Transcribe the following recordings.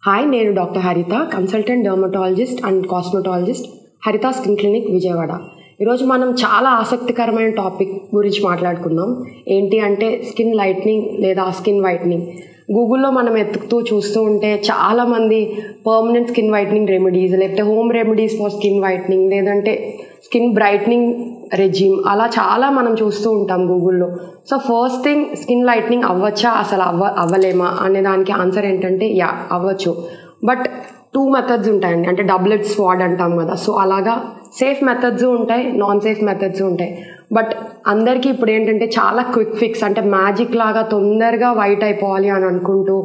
Hi, నేను doctor Haritha, consultant dermatologist and cosmetologist, Haritha skin clinic, Vijayawada. ఈరోజు మనం చాలా ఆసక్తికరమైన టాపిక్ గురించి మాట్లాడుకుందాం. ఏంటి అంటే స్కిన్ లైట్నింగ్ లేదా స్కిన్ వైట్నింగ్. గూగుల్లో మనం ఎత్తుకుతూ చూస్తూ ఉంటే చాలామంది పర్మనెంట్ స్కిన్ వైట్నింగ్ రెమెడీస్, లేకపోతే home remedies for skin whitening, లేదంటే స్కిన్ బ్రైట్నింగ్ రెజిమ్, అలా చాలా మనం చూస్తూ ఉంటాం గూగుల్లో. So first thing, skin lightening అవ్వచ్చా, అసలు అవ్వలేమా అనే దానికి ఆన్సర్ ఏంటంటే అవ్వచ్చు. బట్ 2 మెథడ్స్ ఉంటాయండి, అంటే డబుల్ ఎడ్జ్ స్వార్డ్ అంటాం కదా. సో అలాగా సేఫ్ మెథడ్స్ ఉంటాయి, నాన్ సేఫ్ మెథడ్స్ ఉంటాయి. బట్ అందరికీ ఇప్పుడు ఏంటంటే చాలా క్విక్ ఫిక్స్, అంటే మ్యాజిక్ లాగా తొందరగా వైట్ అయిపోవాలి అని అనుకుంటూ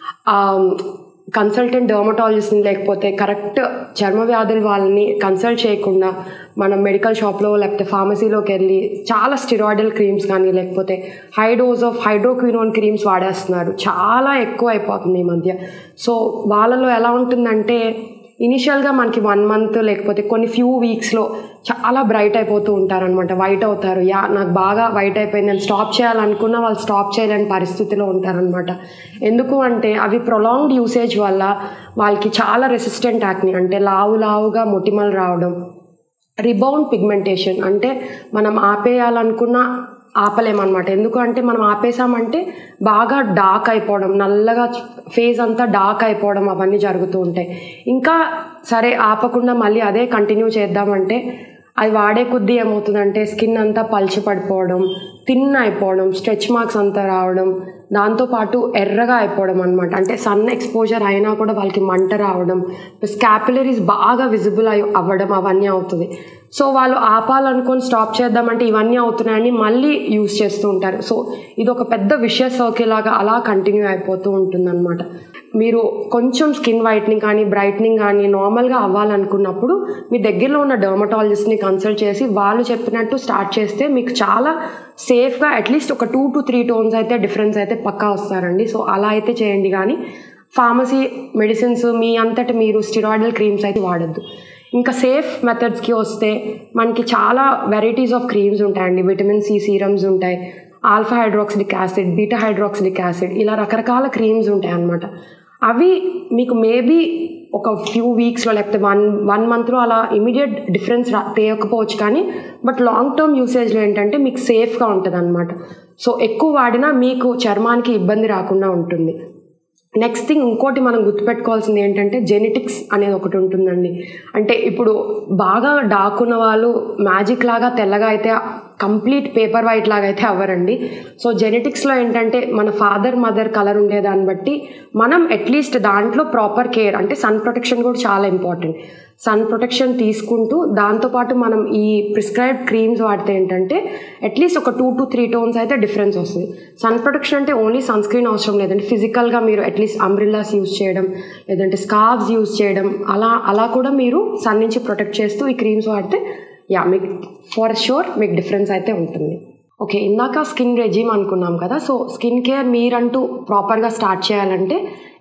కన్సల్టెంట్ డర్మటాలజిస్ట్ని లేకపోతే కరెక్ట్ చర్మ వ్యాధుల వాళ్ళని కన్సల్ట్ చేయకుండా మనం మెడికల్ షాప్లో లేకపోతే ఫార్మసీలోకి వెళ్ళి చాలా స్టిరాయిడల్ క్రీమ్స్ కానీ లేకపోతే high dose of hydroquinone creams వాడేస్తున్నారు. చాలా ఎక్కువ అయిపోతుంది ఈ మధ్య. సో వాళ్ళలో ఎలా ఉంటుందంటే ఇనిషియల్గా మనకి 1 మంత్ లేకపోతే కొన్ని ఫ్యూ వీక్స్లో చాలా బ్రైట్ అయిపోతూ ఉంటారనమాట, వైట్ అవుతారు. నాకు బాగా వైట్ అయిపోయింది, నేను స్టాప్ చేయాలనుకున్నా వాళ్ళు స్టాప్ చేయలేని పరిస్థితిలో ఉంటారనమాట. ఎందుకు అంటే అవి ప్రొలాంగ్డ్ యూసేజ్ వల్ల వాళ్ళకి చాలా రెసిస్టెంట్ యాక్ని, అంటే లావుగా మొటిమలు రావడం, రిబౌండ్ పిగ్మెంటేషన్, అంటే మనం ఆపేయాలనుకున్న ఆపలేమన్నమాట. ఎందుకంటే మనం ఆపేసామంటే బాగా డార్క్ అయిపోవడం, నల్లగా ఫేస్ అంతా డార్క్ అయిపోవడం, అవన్నీ జరుగుతూ ఉంటాయి. ఇంకా సరే ఆపకుండా మళ్ళీ అదే కంటిన్యూ చేద్దామంటే అది వాడే కొద్దీ ఏమవుతుందంటే స్కిన్ అంతా పల్చి పడిపోవడం, థిన్ అయిపోవడం, స్ట్రెచ్ మార్క్స్ అంతా రావడం, దాంతోపాటు ఎర్రగా అయిపోవడం అనమాట. అంటే సన్ ఎక్స్పోజర్ అయినా కూడా వాళ్ళకి మంట రావడం, స్కాపులరీస్ బాగా విజిబుల్ అవ్వడం, అవన్నీ అవుతుంది. సో వాళ్ళు ఆపాలనుకొని స్టాప్ చేద్దామంటే ఇవన్నీ అవుతున్నాయని మళ్ళీ యూజ్ చేస్తూ ఉంటారు. సో ఇది ఒక పెద్ద విషయస్ సర్కిల్ లాగా అలా కంటిన్యూ అయిపోతూ ఉంటుందన్నమాట. మీరు కొంచెం స్కిన్ వైట్నింగ్ కానీ బ్రైట్నింగ్ కానీ నార్మల్గా అవ్వాలనుకున్నప్పుడు మీ దగ్గరలో ఉన్న డర్మటాలజిస్ట్ని కన్సల్ట్ చేసి వాళ్ళు చెప్పినట్టు స్టార్ట్ చేస్తే మీకు చాలా సేఫ్గా అట్లీస్ట్ ఒక 2 to 3 టోన్స్ అయితే డిఫరెన్స్ అయితే పక్కా వస్తారండి. సో అలా అయితే చేయండి. కానీ ఫార్మసీ మెడిసిన్స్ మీ అంతటి మీరు స్టిరాయిడల్ క్రీమ్స్ అయితే వాడద్దు. ఇంకా సేఫ్ మెథడ్స్కి వస్తే మనకి చాలా వెరైటీస్ ఆఫ్ క్రీమ్స్ ఉంటాయండి. విటమిన్ సి సీరమ్స్ ఉంటాయి, alpha hydroxylic acid, beta hydroxylic acid, ఇలా రకరకాల క్రీమ్స్ ఉంటాయి అన్నమాట. అవి మీకు మేబీ ఒక ఫ్యూ వీక్స్లో లేకపోతే వన్ మంత్లో అలా ఇమీడియట్ డిఫరెన్స్ తేయకపోవచ్చు, కానీ బట్ లాంగ్ టర్మ్ యూసేజ్లో ఏంటంటే మీకు సేఫ్గా ఉంటుంది అన్నమాట. సో ఎక్కువ వాడినా మీకు చర్మానికి ఇబ్బంది రాకుండా ఉంటుంది. నెక్స్ట్ థింగ్, ఇంకోటి మనం గుర్తుపెట్టుకోవాల్సింది ఏంటంటే జెనెటిక్స్ అనేది ఒకటి ఉంటుందండి. అంటే ఇప్పుడు బాగా డార్క్ ఉన్న వాళ్ళు మ్యాజిక్ లాగా తెల్లగా అయితే కంప్లీట్ పేపర్ వైట్ లాగా అయితే అవ్వరండి. సో జెనెటిక్స్లో ఏంటంటే మన ఫాదర్ మదర్ కలర్ ఉండేదాన్ని బట్టి మనం అట్లీస్ట్ దాంట్లో ప్రాపర్ కేర్, అంటే సన్ ప్రొటెక్షన్ కూడా చాలా ఇంపార్టెంట్. సన్ ప్రొటెక్షన్ తీసుకుంటూ దాంతోపాటు మనం ఈ ప్రిస్క్రైబ్డ్ క్రీమ్స్ వాడితే ఏంటంటే అట్లీస్ట్ ఒక 2 to 3 టోన్స్ అయితే డిఫరెన్స్ వస్తుంది. సన్ ప్రొటెక్షన్ అంటే ఓన్లీ సన్ స్క్రీన్ అవసరం లేదంటే ఫిజికల్గా మీరు అట్లీస్ట్ అంబ్రిల్లాస్ యూజ్ చేయడం, లేదంటే స్కార్ఫ్స్ యూజ్ చేయడం, అలా కూడా మీరు సన్ నుంచి ప్రొటెక్ట్ చేస్తూ ఈ క్రీమ్స్ వాడితే మీకు ఫర్ షూర్ మీకు డిఫరెన్స్ అయితే ఉంటుంది. ఓకే, ఇందాక స్కిన్ రెజిమ్ అనుకున్నాం కదా. సో స్కిన్ కేర్ మీరంటూ ప్రాపర్గా స్టార్ట్ చేయాలంటే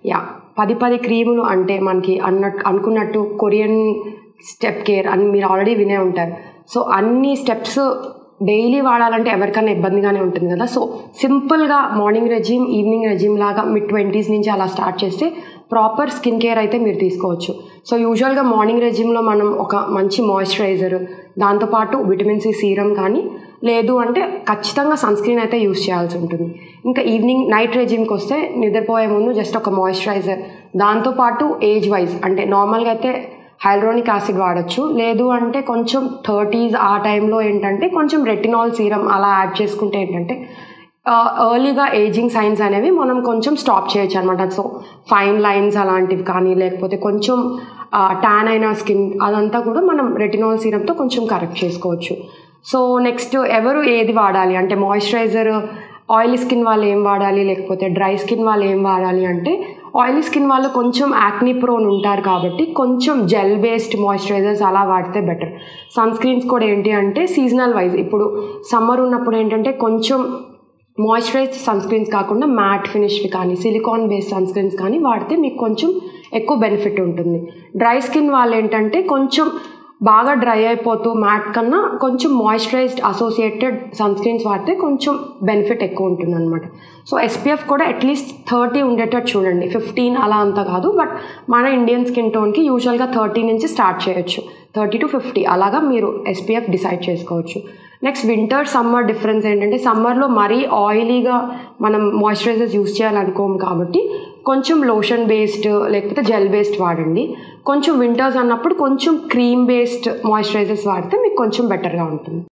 10 క్రీములు, అంటే మనకి అనుకున్నట్టు కొరియన్ స్టెప్ కేర్ అని మీరు ఆల్రెడీ వినే ఉంటారు. సో అన్ని స్టెప్స్ డైలీ వాడాలంటే ఎవరికైనా ఇబ్బందిగానే ఉంటుంది కదా. సో సింపుల్గా మార్నింగ్ రెజిమ్, ఈవినింగ్ రెజిమ్ లాగా mid-20s నుంచి అలా స్టార్ట్ చేస్తే ప్రాపర్ స్కిన్ కేర్ అయితే మీరు తీసుకోవచ్చు. సో యూజువల్గా మార్నింగ్ రెజిమ్లో మనం ఒక మంచి మాయిశ్చరైజర్, దాంతోపాటు విటమిన్ సి సీరం కానీ, లేదు అంటే ఖచ్చితంగా సన్ స్క్రీన్ అయితే యూజ్ చేయాల్సి ఉంటుంది. ఇంకా ఈవినింగ్ నైట్ రెజిమ్కి వస్తే నిద్రపోయే ముందు జస్ట్ ఒక మాయిశ్చరైజర్, దాంతోపాటు ఏజ్ వైజ్ అంటే నార్మల్గా అయితే హైల్రోనిక్ యాసిడ్ వాడచ్చు, లేదు అంటే కొంచెం 30s ఆ టైంలో ఏంటంటే కొంచెం రెటినాల్ సీరం అలా యాడ్ చేసుకుంటే ఏంటంటే ఎర్లీగా ఏజింగ్ సైన్స్ అనేవి మనం కొంచెం స్టాప్ చేయొచ్చు అనమాట. సో ఫైన్ లైన్స్ అలాంటివి కానీ, లేకపోతే కొంచెం ట్యాన్ అయిన స్కిన్, అదంతా కూడా మనం రెటినాల్ సీరంతో కొంచెం కరెక్ట్ చేసుకోవచ్చు. సో నెక్స్ట్ ఎవరు ఏది వాడాలి అంటే మాయిశ్చరైజర్ ఆయిలీ స్కిన్ వాళ్ళు ఏం వాడాలి, లేకపోతే డ్రై స్కిన్ వాళ్ళు ఏం వాడాలి అంటే ఆయిలీ స్కిన్ వాళ్ళు కొంచెం యాక్ని ప్రోన్ ఉంటారు కాబట్టి కొంచెం జెల్ బేస్డ్ మాయిశ్చరైజర్స్ అలా వాడితే బెటర్. సన్ స్క్రీన్స్ కూడా ఏంటి అంటే సీజనల్ వైజ్, ఇప్పుడు సమ్మర్ ఉన్నప్పుడు ఏంటంటే కొంచెం మాయిశ్చరైజ్డ్ సన్ స్క్రీన్స్ కాకుండా మ్యాట్ ఫినిష్వి కానీ, సిలికాన్ బేస్డ్ సన్ స్క్రీన్స్ కానీ వాడితే మీకు కొంచెం ఎక్కువ బెనిఫిట్ ఉంటుంది. డ్రై స్కిన్ వాళ్ళు ఏంటంటే కొంచెం బాగా డ్రై అయిపోతూ మ్యాట్ కన్నా కొంచెం మాయిశ్చరైజ్డ్ అసోసియేటెడ్ సన్ స్క్రీన్స్ వాడితే కొంచెం బెనిఫిట్ ఎక్కువ ఉంటుంది అనమాట. సో SPF కూడా అట్లీస్ట్ 30 ఉండేటట్టు చూడండి, 15 అలా అంత కాదు. బట్ మన ఇండియన్ స్కిన్ టోన్కి యూజువల్గా 30 నుంచి స్టార్ట్ చేయొచ్చు, 30 to 50 అలాగా మీరు SPF డిసైడ్ చేసుకోవచ్చు. నెక్స్ట్ వింటర్ సమ్మర్ డిఫరెన్స్ ఏంటంటే, సమ్మర్లో మరీ ఆయిలీగా మనం మాయిశ్చరైజర్స్ యూస్ చేయాలనుకోము కాబట్టి కొంచెం లోషన్ బేస్డ్ లేకపోతే జెల్ బేస్డ్ వాడండి. కొంచెం వింటర్స్ అన్నప్పుడు కొంచెం క్రీమ్ బేస్డ్ మాయిశ్చరైజర్స్ వాడితే మీకు కొంచెం బెటర్గా ఉంటుంది.